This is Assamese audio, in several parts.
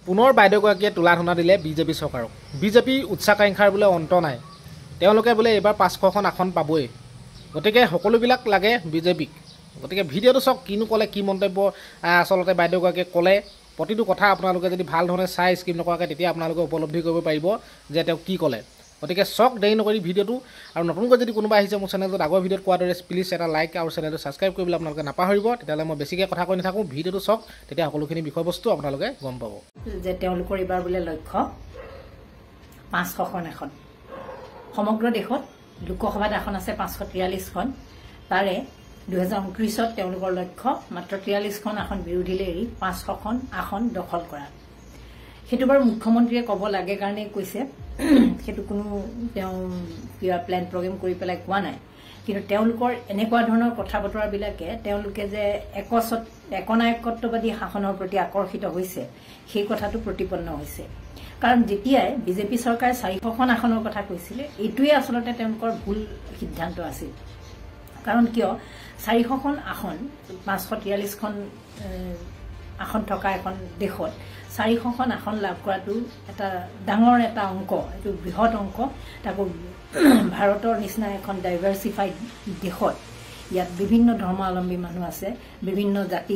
পুনৰ বাইদেউগৰাকীয়ে তোলা ধনা দিলে বিজেপি চৰকাৰক। বিজেপি উচ্চাকাংক্ষাৰ বোলে অন্ত নাই, তেওঁলোকে বোলে এইবাৰ 500খন আসন পাবই। গতিকে সকলোবিলাক লাগে বিজেপিক। গতিকে ভিডিঅ'টো চাওক, কিনো ক'লে, কি মন্তব্য আচলতে বাইদেউগৰাকীয়ে ক'লে। প্ৰতিটো কথা আপোনালোকে যদি ভাল ধৰণে চাই স্কিপ নকৰাকৈ তেতিয়া আপোনালোকে উপলব্ধি কৰিব পাৰিব যে তেওঁ কি ক'লে। গতিকে চাওক, দেৰি নকৰি ভিডিঅ'টো। আৰু নতুনকৈ যদি কোনোবা আহিছে মোৰ চেনেলটোত আগৰ ভিডিঅ'ত কোৱাৰ দৰে প্লিজ এটা লাইক আৰু চেনেলটো ছাবস্ক্ৰাইব কৰিবলৈ আপোনালোকে নাপাহৰিব। তেতিয়াহ'লে মই বেছিকৈ কথা কৈ নাথাকোঁ, ভিডিঅ'টো চাওক, তেতিয়া সকলোখিনি বিষয়বস্তু আপোনালোকে গম পাব। যে তেওঁলোকৰ এইবাৰ বোলে লক্ষ্য 500খন আসন। সমগ্ৰ দেশত লোকসভাত আসন আছে 543খন। তাৰে 2029ত তেওঁলোকৰ লক্ষ্য মাত্ৰ 43খন আসন বিৰোধীলৈ এৰি 500খন আসন দখল কৰা। সেইটো বাৰু মুখ্যমন্ত্ৰীয়ে ক'ব লাগে কাৰণেই কৈছে, সেইটো কোনো তেওঁ কিবা প্লেন প্ৰগ্ৰেম কৰি পেলাই কোৱা নাই। কিন্তু তেওঁলোকৰ এনেকুৱা ধৰণৰ কথা বতৰাবিলাকে তেওঁলোকে যে একনায়কত্ববাদী শাসনৰ প্ৰতি আকৰ্ষিত হৈছে সেই কথাটো প্ৰতিপন্ন হৈছে। কাৰণ যেতিয়াই বিজেপি চৰকাৰে 400খন আসনৰ কথা কৈছিলে, এইটোৱে আচলতে তেওঁলোকৰ ভুল সিদ্ধান্ত আছিল। কাৰণ কিয় 400খন আসন, 543খন আসন থকা এখন দেশত 400খন আসন লাভ কৰাটো এটা ডাঙৰ এটা অংক, এইটো বৃহৎ অংক। তাকো ভাৰতৰ নিচিনা এখন ডাইভাৰ্চিফাইড দেশত ইয়াত বিভিন্ন ধৰ্মাৱলম্বী মানুহ আছে, বিভিন্ন জাতি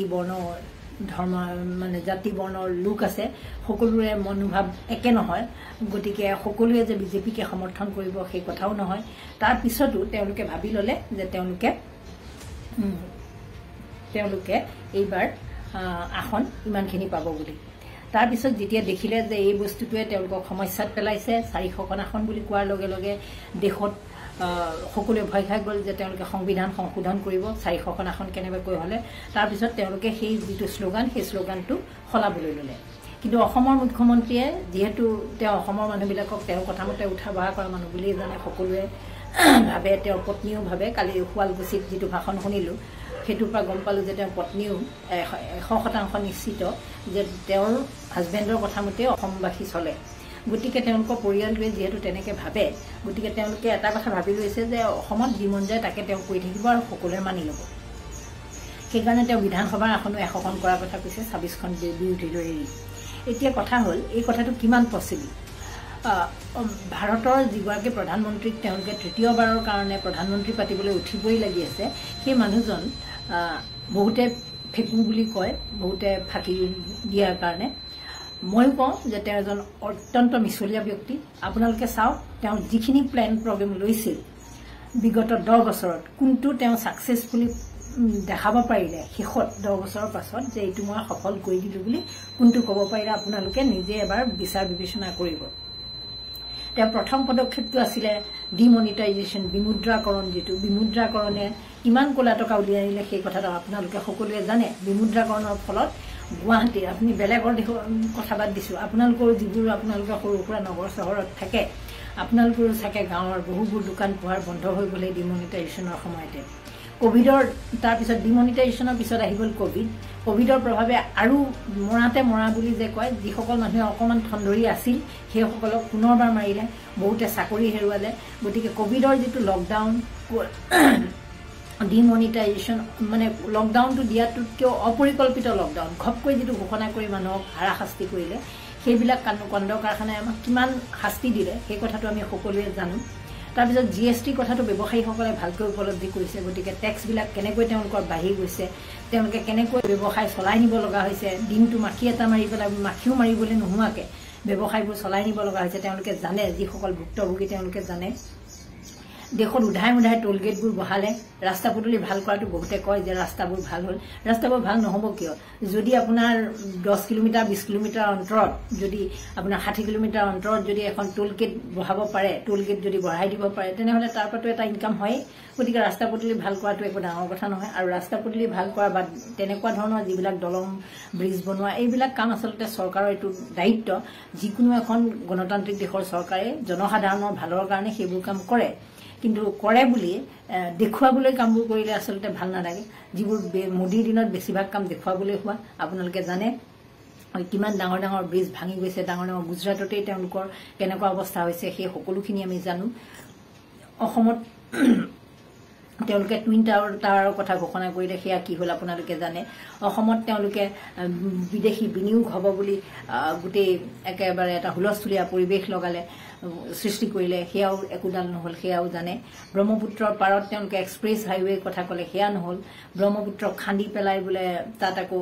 বৰ্ণৰ লোক আছে, সকলোৰে মনোভাৱ একে নহয়। গতিকে সকলোৱে যে বিজেপিকে সমৰ্থন কৰিব সেই কথাও নহয়। তাৰ পিছতো তেওঁলোকে ভাবি ল'লে যে তেওঁলোকে এইবাৰ আসন ইমানখিনি পাব বুলি। তাৰপিছত যেতিয়া দেখিলে যে এই বস্তুটোৱে তেওঁলোকক সমস্যাত পেলাইছে, 400খন আসন বুলি কোৱাৰ লগে লগে দেশত সকলোৱে ভয় খাই গ'ল যে তেওঁলোকে সংবিধান সংশোধন কৰিব 400খন আসন কেনেবাকৈ হ'লে। তাৰপিছত তেওঁলোকে সেই যিটো শ্লোগান, সেই শ্লোগানটো সলাবলৈ ল'লে। কিন্তু অসমৰ মুখ্যমন্ত্ৰীয়ে যিহেতু তেওঁ অসমৰ মানুহবিলাকক তেওঁৰ কথামতে উঠা বহা কৰা মানুহ বুলিয়ে জানে, সকলোৱে ভাবে, তেওঁৰ পত্নীও ভাবে। কালি শুৱালকুছিত যিটো ভাষণ শুনিলোঁ সেইটোৰ পৰা গম পালোঁ যে তেওঁৰ পত্নীও 100% নিশ্চিত যে তেওঁৰ হাজবেণ্ডৰ কথামতে অসমবাসী চলে। গতিকে তেওঁলোকৰ পৰিয়ালটোৱে যিহেতু তেনেকৈ ভাবে, গতিকে তেওঁলোকে এটা কথা ভাবি লৈছে যে অসমত যি মন যায় তাকে তেওঁ কৰি থাকিব আৰু সকলোৱে মানি ল'ব। সেইকাৰণে তেওঁ বিধানসভাৰ আসনো 100খন কৰাৰ কথা কৈছে, 26খন বিৰোধীলৈ এৰি। এতিয়া কথা হ'ল, এই কথাটো কিমান পচিবল? ভাৰতৰ যিগৰাকী প্ৰধানমন্ত্ৰীক তেওঁলোকে তৃতীয়বাৰৰ কাৰণে প্ৰধানমন্ত্ৰী পাতিবলৈ উঠিবই লাগি আছে, সেই মানুহজন বহুতে ফেকু বুলি কয়, বহুতে ফাঁকি দিয়াৰ কাৰণে। ময়ো কওঁ যে তেওঁ এজন অত্যন্ত মিছলীয়া ব্যক্তি। আপোনালোকে চাওক, তেওঁ যিখিনি প্লেন প্ৰগ্ৰেম লৈছিল বিগত 10 বছৰত, কোনটো তেওঁ ছাকচেছফুলি দেখাব পাৰিলে শেষত 10 বছৰৰ পাছত যে এইটো মই সফল কৰি দিলোঁ বুলি কোনটো ক'ব পাৰিলে আপোনালোকে নিজে এবাৰ বিচাৰ বিবেচনা কৰিব। তেওঁৰ প্ৰথম পদক্ষেপটো আছিলে ডিমনিটাইজেশ্যন, বিমুদ্ৰাকৰণ। যিটো বিমুদ্ৰাকৰণে কিমান ক'লা টকা উলিয়াই আনিলে সেই কথাটো আপোনালোকে সকলোৱে জানে। বিমুদ্ৰাকৰণৰ ফলত গুৱাহাটীৰ, আপুনি বেলেগৰ কথা বাদ দিছোঁ, আপোনালোকৰ যিবোৰ আপোনালোকে সৰু সুৰা নগৰ চহৰত থাকে, আপোনালোকৰো চাগে গাঁৱৰ বহুবোৰ দোকান পোহাৰ বন্ধ হৈ গ'লে ডিমনিটাইজেশ্যনৰ সময়তে। কোভিডৰ তাৰপিছত ডিমনিটাইজেশ্যনৰ পিছত আহি গ'ল কোভিডৰ প্ৰভাৱে আৰু মৰাতে মৰা বুলি যে কয়, যিসকল মানুহে অকণমান ঠনধৰি আছিল সেইসকলক পুনৰবাৰ মাৰিলে, বহুতে চাকৰি হেৰুৱালে। গতিকে কোভিডৰ যিটো লকডাউন, ডিমনিটাইজেশ্যন মানে লকডাউনটো দিয়াটোতকৈও অপৰিকল্পিত লকডাউন, ঘপকৈ যিটো ঘোষণা কৰি মানুহক হাৰাশাস্তি কৰিলে, সেইবিলাক কণ্ড কাৰখানাই আমাক কিমান শাস্তি দিলে সেই কথাটো আমি সকলোৱে জানো। তাৰপিছত GST কথাটো ব্যৱসায়ীসকলে ভালকৈ উপলব্ধি কৰিছে। গতিকে টেক্সবিলাক কেনেকৈ তেওঁলোকৰ বাঢ়ি গৈছে, তেওঁলোকে কেনেকৈ ব্যৱসায় চলাই নিব লগা হৈছে, দিনটো মাখি এটা মাৰি পেলাই মাখিও মাৰিবলৈ নোহোৱাকৈ ব্যৱসায়বোৰ চলাই নিব লগা হৈছে, তেওঁলোকে জানে। যিসকল ভুক্তভোগী তেওঁলোকে জানে। দেশত উধাই টোল গেটবোৰ বহালে, ৰাস্তা পদূলি ভাল কৰাটো বহুতে কয় যে ৰাস্তাবোৰ ভাল হ'ল। ৰাস্তাবোৰ ভাল নহ'ব কিয়? যদি আপোনাৰ 10 কিলোমিটাৰ 20 কিলোমিটাৰ অন্তৰত, যদি আপোনাৰ 60 কিলোমিটাৰ অন্তৰত যদি এখন টোল গেট বহাব পাৰে, টোল গেট যদি বঢ়াই দিব পাৰে, তেনেহ'লে তাৰ পৰাতো এটা ইনকাম হয়। গতিকে ৰাস্তা পদূলি ভাল কৰাটো একো ডাঙৰ কথা নহয়। আৰু ৰাস্তা পদূলি ভাল কৰা বা তেনেকুৱা ধৰণৰ যিবিলাক দলং ব্ৰিজ বনোৱা, এইবিলাক কাম আচলতে চৰকাৰৰ এইটো দায়িত্ব। যিকোনো এখন গণতান্ত্ৰিক দেশৰ চৰকাৰে জনসাধাৰণৰ ভালৰ কাৰণে সেইবোৰ কাম কৰে। কিন্তু কৰে বুলি দেখুৱাবলৈ কামবোৰ কৰিলে আচলতে ভাল নালাগে। যিবোৰ মোদীৰ দিনত বেছিভাগ কাম দেখুৱাবলৈ হোৱা, আপোনালোকে জানে কিমান ডাঙৰ ডাঙৰ ব্ৰিজ ভাঙি গৈছে, ডাঙৰ ডাঙৰ গুজৰাটতেই তেওঁলোকৰ কেনেকুৱা অৱস্থা হৈছে সেই সকলোখিনি আমি জানো। অসমত তেওঁলোকে টুইন টাৱাৰৰ কথা ঘোষণা কৰিলে সেয়া কি হ'ল আপোনালোকে জানে অসমত তেওঁলোকে বিদেশী বিনিয়োগ হ'ব বুলি গোটেই একেবাৰে এটা হুলস্থুলীয়া পৰিৱেশ লগালে সৃষ্টি কৰিলে সেয়াও একোডাল নহ'ল সেয়াও জানে ব্ৰহ্মপুত্ৰৰ পাৰত তেওঁলোকে এক্সপ্ৰেছ হাইৱেৰ কথা ক'লে সেয়া নহ'ল ব্ৰহ্মপুত্ৰক খান্দি পেলাই বোলে তাত আকৌ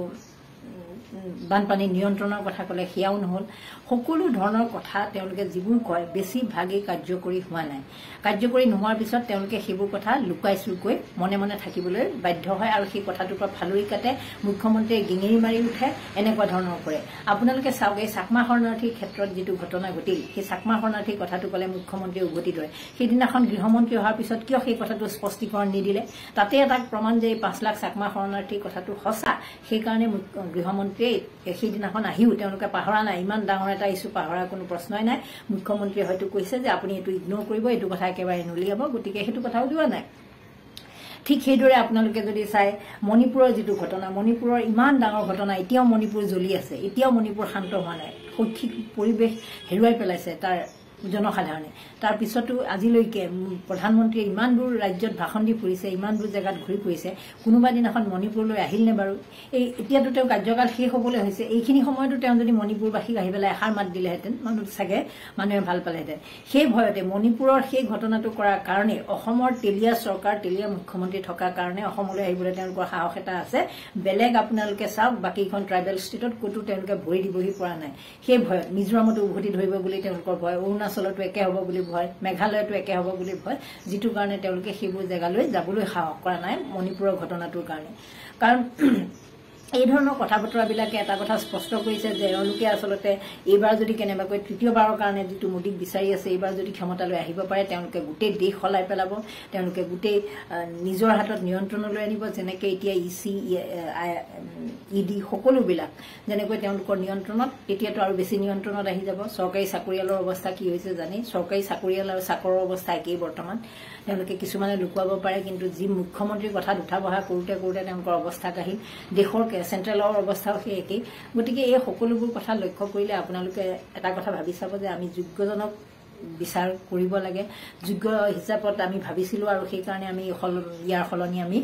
বানপানী নিয়ন্ত্ৰণৰ কথা ক'লে সেয়াও নহ'ল সকলো ধৰণৰ কথা তেওঁলোকে যিবোৰ কয় বেছিভাগেই কাৰ্যকৰী হোৱা নাই কাৰ্যকৰী নোহোৱাৰ পিছত তেওঁলোকে সেইবোৰ কথা লুকাই চুৰকৈ মনে মনে থাকিবলৈ বাধ্য হয় আৰু সেই কথাটোৰ পৰা ফালৰি কাটে মুখ্যমন্ত্ৰীয়ে গিঙেৰি মাৰি উঠে এনেকুৱা ধৰণৰ কৰে আপোনালোকে চাওক এই চাকমা শৰণাৰ্থীৰ ক্ষেত্ৰত যিটো ঘটনা ঘটিল সেই চাকমা শৰণাৰ্থীৰ কথাটো ক'লে মুখ্যমন্ত্ৰীয়ে উভতি ধৰে সেইদিনাখন গৃহমন্ত্ৰী অহাৰ পিছত কিয় সেই কথাটো স্পষ্টীকৰণ নিদিলে তাতে এটা প্ৰমাণ যে 5 লাখ চাকমা শৰণাৰ্থীৰ কথাটো সঁচা সেইকাৰণে গৃহমন্ত্ৰীয়ে সেইদিনাখন আহিও তেওঁলোকে পাহৰা নাই ইমান ডাঙৰ এটা ইছ্যু পাহৰাৰ কোনো প্ৰশ্নই নাই মুখ্যমন্ত্ৰীয়ে হয়তো কৈছে যে আপুনি এইটো ইগনোৰ কৰিব এইটো কথা একেবাৰে নুলিয়াব গতিকে সেইটো কথা উলিওৱা নাই ঠিক সেইদৰে আপোনালোকে যদি চাই মণিপুৰৰ যিটো ঘটনা মণিপুৰৰ ইমান ডাঙৰ ঘটনা এতিয়াও মণিপুৰ জ্বলি আছে এতিয়াও মণিপুৰ শান্ত হোৱা নাই শৈক্ষিক পৰিৱেশ হেৰুৱাই পেলাইছে তাৰ জনসাধাৰণে তাৰ পিছতো আজিলৈকে প্ৰধানমন্ত্ৰীয়ে ইমানবোৰ ৰাজ্যত ভাষণ দি ফুৰিছে ইমানবোৰ জেগাত ঘূৰি ফুৰিছে কোনোবা দিনাখন মণিপুৰলৈ আহিলনে বাৰু এই এতিয়াতো তেওঁ কাৰ্যকাল শেষ হ'বলৈ হৈছে এইখিনি সময়তো তেওঁ যদি মণিপুৰবাসীক আহি পেলাই এষাৰ মাত দিলেহেঁতেন চাগে মানুহে ভাল পালেহেঁতেন সেই ভয়তে মণিপুৰৰ সেই ঘটনাটো কৰাৰ কাৰণে অসমৰ তেলীয়া চৰকাৰ তেলীয়া মুখ্যমন্ত্ৰী থকাৰ কাৰণে অসমলৈ আহিবলৈ তেওঁলোকৰ সাহস এটা আছে বেলেগ আপোনালোকে চাওক বাকীখন ট্ৰাইবেল ষ্টেটত ক'তো তেওঁলোকে ভৰি দিবহি পৰা নাই সেই ভয়ত মিজোৰামতো উভতি ধৰিব বুলি তেওঁলোকৰ ভয় অৰুণাচলতো একে হ'ব বুলি ভয় মেঘালয়তো একে হ'ব বুলি ভয় যিটো কাৰণে তেওঁলোকে সেইবোৰ জেগালৈ যাবলৈ সাহস কৰা নাই মণিপুৰৰ ঘটনাটোৰ কাৰণে কাৰণ এই ধৰণৰ কথা বতৰাবিলাকে এটা কথা স্পষ্ট কৰিছে যে তেওঁলোকে আচলতে এইবাৰ যদি কেনেবাকৈ তৃতীয়বাৰৰ কাৰণে যিটো মোদীক বিচাৰি আছে এইবাৰ যদি ক্ষমতালৈ আহিব পাৰে তেওঁলোকে গোটেই দেশ সলাই পেলাব তেওঁলোকে গোটেই নিজৰ হাতত নিয়ন্ত্ৰণলৈ আনিব যেনেকৈ এতিয়া ইডি সকলোবিলাক যেনেকৈ তেওঁলোকৰ নিয়ন্ত্ৰণত তেতিয়াতো আৰু বেছি নিয়ন্ত্ৰণত আহি যাব চৰকাৰী চাকৰিয়ালৰ অৱস্থা কি হৈছে জানি চৰকাৰী চাকৰিয়াল আৰু চাকৰৰ অৱস্থা একেই বৰ্তমান তেওঁলোকে কিছুমানে লুকুৱাব পাৰে কিন্তু যি মুখ্যমন্ত্ৰীৰ কথাত উঠা বহা কৰোঁতে তেওঁলোকৰ অৱস্থা কাহিল দেশৰ চেণ্ট্ৰেলৰ অৱস্থাও সেই একেই গতিকে এই সকলোবোৰ কথা লক্ষ্য কৰিলে আপোনালোকে এটা কথা ভাবি চাব যে আমি যোগ্যজনক বিচাৰ কৰিব লাগে যোগ্য হিচাপত আমি ভাবিছিলোঁ আৰু সেইকাৰণে আমি ইয়াৰ সলনি আমি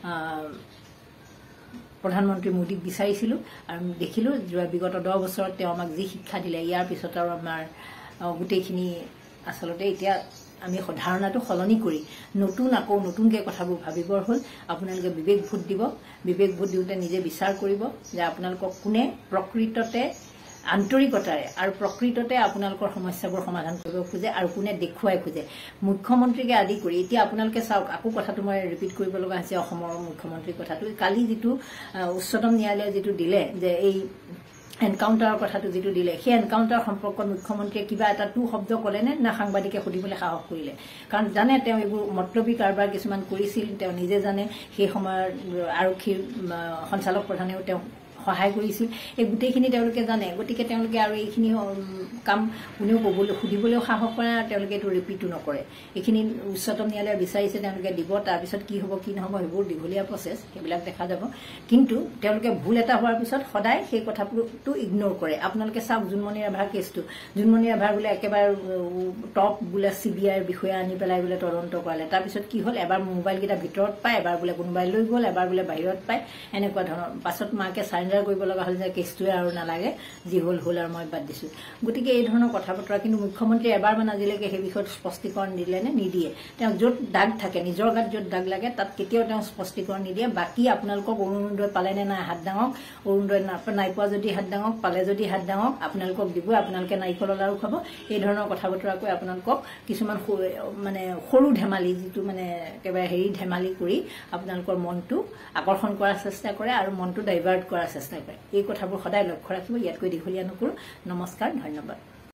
প্ৰধানমন্ত্ৰী মোদীক বিচাৰিছিলোঁ আৰু দেখিলোঁ বিগত 10 বছৰত তেওঁ আমাক যি শিক্ষা দিলে ইয়াৰ পিছত আৰু আমাৰ গোটেইখিনি আচলতে এতিয়া আমি ধাৰণাটো সলনি কৰি আকৌ নতুনকৈ কথাবোৰ ভাবিবৰ হ'ল আপোনালোকে বিবেক ভোট দিব বিবেক ভোট দিওঁতে নিজে বিচাৰ কৰিব যে আপোনালোকক কোনে প্ৰকৃততে আন্তৰিকতাৰে আৰু প্ৰকৃততে আপোনালোকৰ সমস্যাবোৰ সমাধান কৰিব খোজে আৰু কোনে দেখুৱাই খোজে মুখ্যমন্ত্ৰীকে আদি কৰি এতিয়া আপোনালোকে চাওক আকৌ কথাটো মই ৰিপিট কৰিব লগা হৈছে অসমৰ মুখ্যমন্ত্ৰীৰ কথাটো কালি যিটো উচ্চতম ন্যায়ালয়ে যিটো দিলে যে এই এনকাউণ্টাৰৰ কথাটো যিটো দিলে সেই এনকাউণ্টাৰ সম্পৰ্কত মুখ্যমন্ত্ৰীয়ে কিবা এটা শব্দ ক'লেনে না সাংবাদিকে সুধিবলৈ সাহস কৰিলে কাৰণ জানে তেওঁ এইবোৰ মতলবী কাৰবাৰ কিছুমান কৰিছিল তেওঁ নিজে জানে সেই সময়ৰ আৰক্ষীৰ সঞ্চালক প্ৰধানেও তেওঁ সহায় কৰিছিল এই গোটেইখিনি তেওঁলোকে জানে গতিকে তেওঁলোকে আৰু এইখিনি কাম কোনেও সুধিবলৈও সাহস কৰে আৰু তেওঁলোকে এইটো ৰিপিটো নকৰে এইখিনি উচ্চতম ন্যায়ালয়ে বিচাৰিছে তেওঁলোকে দিব তাৰপিছত কি হ'ব কি নহ'ব সেইবোৰ দীঘলীয়া প্ৰচেছ সেইবিলাক দেখা যাব কিন্তু তেওঁলোকে ভুল এটা হোৱাৰ পিছত সদায় সেই কথাটো ইগনোৰ কৰে আপোনালোকে চাওক জোনমণি ৰাভাৰ কেছটো জোনমণি ৰাভাৰ বোলে একেবাৰে টপ বোলে CBIৰ বিষয়া আনি পেলাই বোলে তদন্ত কৰালে তাৰপিছত কি হ'ল এবাৰ মোবাইলকেইটা ভিতৰত পায় এবাৰ বোলে কোনোবাই লৈ গ'ল এবাৰ বোলে বাহিৰত পায় এনেকুৱা ধৰণৰ পাছত মাকে কৰিব লগা হ'ল যে কেছটোৱে আৰু নালাগে যি হ'ল আৰু মই বাদ দিছোঁ গতিকে এই ধৰণৰ কথা বতৰা কিন্তু মুখ্যমন্ত্ৰীয়ে এবাৰমান আজিলৈকে সেই বিষয়ত স্পষ্টীকৰণ দিলে নে নিদিয়ে তেওঁ য'ত দাগ থাকে নিজৰ গাত য'ত দাগ লাগে তাত কেতিয়াও তেওঁ স্পষ্টীকৰণ নিদিয়ে বাকী আপোনালোকক অৰুণোদয় পালে নে নাই হাত দাঙক অৰুণোদয় নাই পোৱা যদি হাত দাঙক পালে যদি হাত দাঙক আপোনালোকক দিবই আপোনালোকে নাৰিকলৰ লাড়ু খাব এই ধৰণৰ কথা বতৰা কৈ আপোনালোকক কিছুমান মানে সৰু ধেমালি যিটো মানে একেবাৰে ধেমালি কৰি আপোনালোকৰ মনটো আকৰ্ষণ কৰাৰ চেষ্টা কৰে আৰু মনটো ডাইভাৰ্ট কৰাৰ চেষ্টা কৰে এই কথাবোৰ সদায় লক্ষ্য ৰাখিব ইয়াতকৈ দীঘলীয়া নকৰোঁ নমস্কাৰ ধন্যবাদ